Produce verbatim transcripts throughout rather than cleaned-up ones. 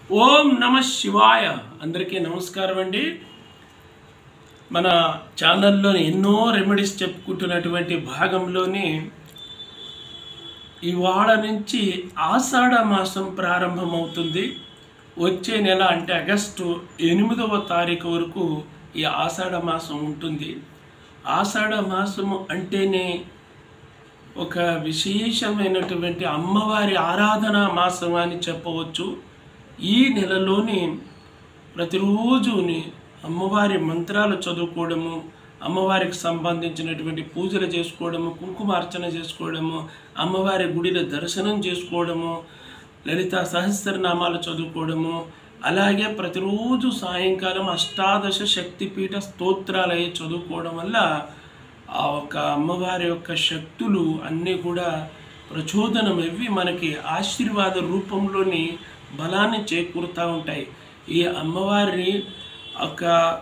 ఓం నమ శివాయ. అందరికీ నమస్కారం అండి. మన ఛానల్లో ఎన్నో రెమెడీస్ చెప్పుకుంటున్నటువంటి భాగంలోని ఇవాళ నుంచి ఆషాఢ మాసం ప్రారంభమవుతుంది. వచ్చే నెల అంటే ఆగస్టు ఎనిమిదవ తారీఖు వరకు ఈ ఆషాఢ మాసం ఉంటుంది. ఆషాఢ మాసము అంటేనే ఒక విశేషమైనటువంటి అమ్మవారి ఆరాధన మాసం అని చెప్పవచ్చు. ఈ నెలలోని ప్రతిరోజుని అమ్మవారి మంత్రాలు చదువుకోవడము, అమ్మవారికి సంబంధించినటువంటి పూజలు చేసుకోవడము, కుంకుమార్చన చేసుకోవడము, అమ్మవారి గుడిలో దర్శనం చేసుకోవడము, లలిత సహస్రనామాలు చదువుకోవడము, అలాగే ప్రతిరోజు సాయంకాలం అష్టాదశ శక్తిపీఠ స్తోత్రాలయ్యి చదువుకోవడం వల్ల ఆ యొక్క అమ్మవారి యొక్క శక్తులు అన్నీ కూడా ప్రచోదనమవి మనకి ఆశీర్వాద రూపంలోని బలాన్ని చేకూరుతూ ఉంటాయి. ఈ అమ్మవారి ఒక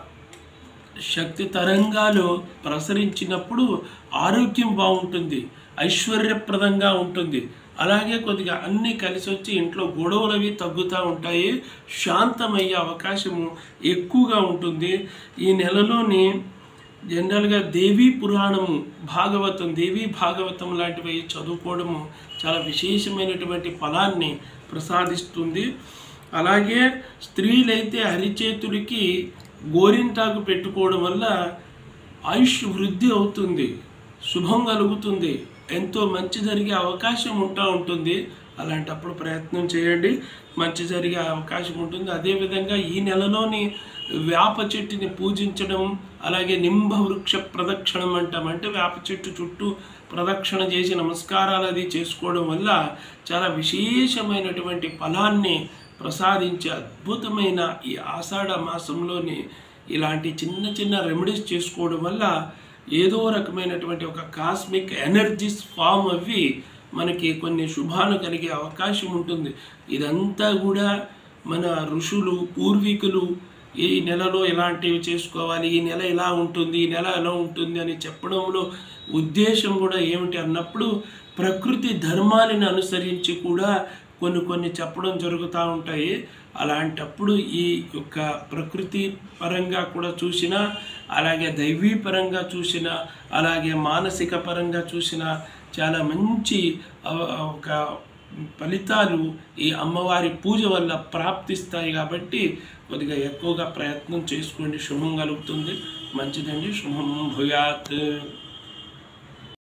శక్తి తరంగాలు ప్రసరించినప్పుడు ఆరోగ్యం బాగుంటుంది, ఐశ్వర్యప్రదంగా ఉంటుంది. అలాగే కొద్దిగా అన్నీ కలిసి వచ్చి ఇంట్లో గొడవలు అవి తగ్గుతూ ఉంటాయి, శాంతమయ్యే అవకాశము ఎక్కువగా ఉంటుంది. ఈ నెలలోని జనరల్గా దేవీ పురాణము, భాగవతం, దేవీ భాగవతం లాంటివి చదువుకోవడము చాలా విశేషమైనటువంటి ఫలాన్ని ప్రసాదిస్తుంది. అలాగే స్త్రీలైతే అరిచేతుడికి గోరింటాకు పెట్టుకోవడం వల్ల ఆయుష్ వృద్ధి అవుతుంది, శుభం కలుగుతుంది, ఎంతో మంచి జరిగే అవకాశం ఉంటా ఉంటుంది. అలాంటప్పుడు ప్రయత్నం చేయండి, మంచి జరిగే అవకాశం ఉంటుంది. అదేవిధంగా ఈ నెలలోని వేప చెట్టుని పూజించడం, అలాగే నింబ వృక్ష ప్రదక్షిణం అంటాం, అంటే వేప చెట్టు చుట్టూ ప్రదక్షిణ చేసి నమస్కారాలు అది చేసుకోవడం వల్ల చాలా విశేషమైనటువంటి ఫలాన్ని ప్రసాదించే అద్భుతమైన ఈ ఆషాఢ మాసంలోని ఇలాంటి చిన్న చిన్న రెమెడీస్ చేసుకోవడం వల్ల ఏదో రకమైనటువంటి ఒక కాస్మిక్ ఎనర్జీస్ ఫామ్ అవి మనకి కొన్ని శుభాలు కలిగే అవకాశం ఉంటుంది. ఇదంతా కూడా మన ఋషులు, పూర్వీకులు ఈ నెలలో ఇలాంటివి చేసుకోవాలి, ఈ నెల ఇలా ఉంటుంది, ఈ నెల ఎలా ఉంటుంది అని చెప్పడంలో ఉద్దేశం కూడా ఏమిటి అన్నప్పుడు ప్రకృతి ధర్మాలను అనుసరించి కూడా కొన్ని కొన్ని చెప్పడం జరుగుతూ ఉంటాయి. అలాంటప్పుడు ఈ యొక్క ప్రకృతి పరంగా కూడా చూసినా, అలాగే దైవీ పరంగా చూసినా, అలాగే మానసిక పరంగా చూసినా చాలా మంచి ఒక ఫలితాలు ఈ అమ్మవారి పూజ వల్ల ప్రాప్తిస్తాయి. కాబట్టి కొద్దిగా ఎక్కువగా ప్రయత్నం చేసుకోండి, శుభం కలుగుతుంది. మంచిదండి. శుభం భూయాత్.